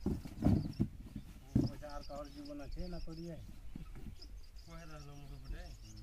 পয়সা আর কারোর জীবন আছে না করিয়ে কহে রাখলো মুখে ফুটে